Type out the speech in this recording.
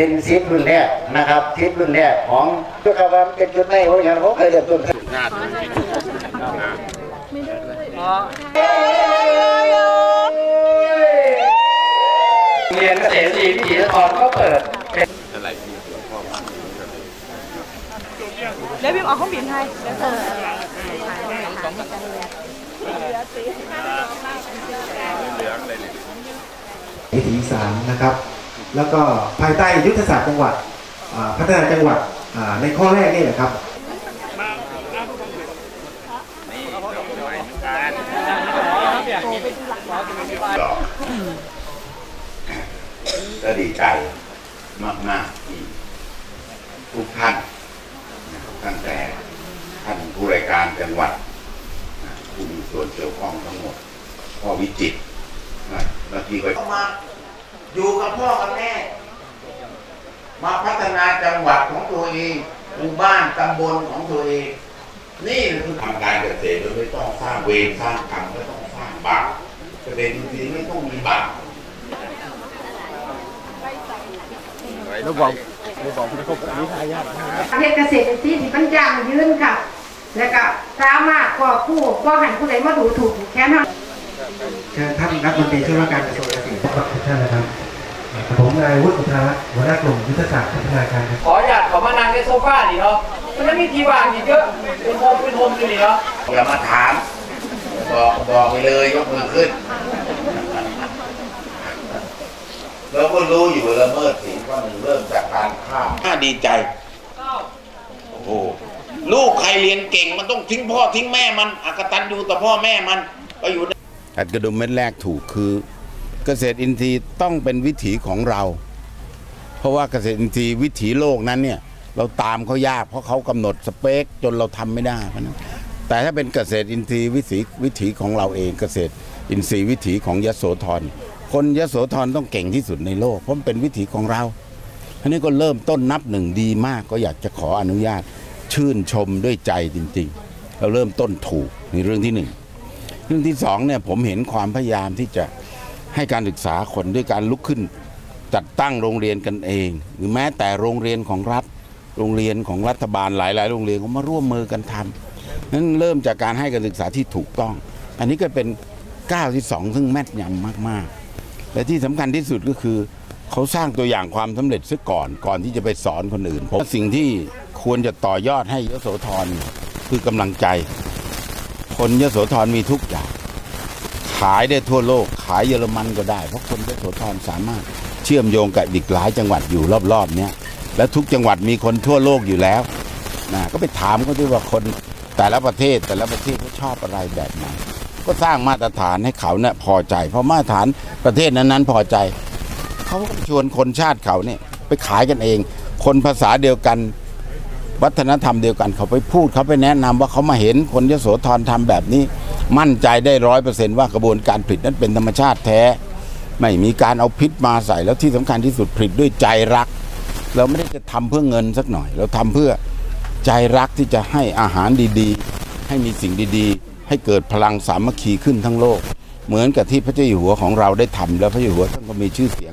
เป็นซีดรุ่นแรกนะครับซีดรุ่นแรกของทุกคนเป็นจุดไหนวะอย่างผมเคยเรียนต้นงานเรียนเกษตรวิถีตอนก็เปิดแล้วพิมพ์เอาข้าวbiểnให้วิถีอีสานนะครับแล้วก็ภายใต้ยุทธศาสตร์จังหวัดพัฒนาจังหวัดในข้อแรกนี่แหละครับก็ดีใจมากๆที่ทุกท่านตั้งแต่ท่านผู้ราชการจังหวัดผู้มีส่วนเกี่ยวข้องทั้งหมดพ่อวิจิตรเมื่อกี้ก็มาอยู่กับพ่อกับแม่มาพัฒนาจังหวัดของตัวเองหมู่บ้านตำบลของตัวเองนี่คือทำการเกษตรโดยไม่ต้องสร้างเวรสร้างกรรมไม่ต้องสร้างบาปเกษตรจริงๆไม่ต้องมีบาปแล้วบอกไม่ครบอันนี้ทายาทเฮ็ดเกษตรที่มันยั่งยืนค่ะแล้วก็สามารถก่อผู้บ่ให้ผู้ใดมาดูถูกแค่นั้นเชิญท่านรัฐมนตรีช่วยว่าการกระทรวงเกษตรทุกท่านนะครับผมนายวุฒิอุทาหัวหน้ากลุ่มยุทธศาสตร์พัฒนาการขออยากขอมานั่งในโซฟาดิเนาะมันจะมีที่วางอีกเยอะเป็นโฮมอยู่นี่เนาะอย่ามาถามบอกไปเลยยกมือขึ้นเราก็รู้อยู่ละเมิดศีลข้อหนึ่งเริ่มจากการฆ่าน่าดีใจโอ้โหลูกใครเรียนเก่งมันต้องทิ้งพ่อทิ้งแม่มันอกตัญญูต่อพ่อแม่มันก็อยู่อัดกระดุมเม็ดแรกถูกคือเกษตรอินทรีย์ต้องเป็นวิถีของเราเพราะว่าเกษตรอินทรีย์วิถีโลกนั้นเนี่ยเราตามเขายากเพราะเขากำหนดสเปคจนเราทำไม่ได้เพราะนั้นแต่ถ้าเป็นเกษตรอินทรีย์วิถีของเราเองเกษตรอินทรีย์วิถีของยโสธรคนยโสธรต้องเก่งที่สุดในโลกเพราะมันเป็นวิถีของเราอันนี้ก็เริ่มต้นนับหนึ่งดีมากก็อยากจะขออนุญาตชื่นชมด้วยใจจริงๆเราเริ่มต้นถูกในเรื่องที่หนึ่งเรื่องที่สองเนี่ยผมเห็นความพยายามที่จะให้การศึกษาคนด้วยการลุกขึ้นจัดตั้งโรงเรียนกันเองหรือแม้แต่โรงเรียนของรัฐโรงเรียนของรัฐบาลหลายๆโรงเรียนเขามาร่วมมือกันทำนั้นเริ่มจากการให้การศึกษาที่ถูกต้องอันนี้ก็เป็นก้าวที่สองซึ่งแม่นยำมากๆและที่สำคัญที่สุดก็คือเขาสร้างตัวอย่างความสำเร็จซะก่อนที่จะไปสอนคนอื่นผมสิ่งที่ควรจะต่อยอดให้ยโสธรคือกำลังใจคนยโสธรมีทุกอย่างขายได้ทั่วโลกขายเยอรมันก็ได้เพราะคนยโสธรสามารถเชื่อมโยงกับอีกหลายจังหวัดอยู่รอบๆเนี้ยและทุกจังหวัดมีคนทั่วโลกอยู่แล้วนะก็ไปถามเขาด้วยว่าคนแต่ละประเทศเขาชอบอะไรแบบไหนก็สร้างมาตรฐานให้เขาเนี่ยพอใจเพราะมาตรฐานประเทศนั้นๆพอใจเขาก็ชวนคนชาติเขาเนี่ยไปขายกันเองคนภาษาเดียวกันวัฒนธรรมเดียวกันเขาไปพูดเขาไปแนะนำว่าเขามาเห็นคนยโสธรทำแบบนี้มั่นใจได้ 100% ว่ากระบวนการผลิตนั้นเป็นธรรมชาติแท้ไม่มีการเอาพิษมาใส่แล้วที่สำคัญที่สุดผลิตด้วยใจรักเราไม่ได้จะทำเพื่อเงินสักหน่อยเราทำเพื่อใจรักที่จะให้อาหารดีๆให้มีสิ่งดีๆให้เกิดพลังสามัคคีขึ้นทั้งโลกเหมือนกับที่พระเจ้าอยู่หัวของเราได้ทำแล้วพระเจ้าอยู่หัวท่านก็มีชื่อเสียง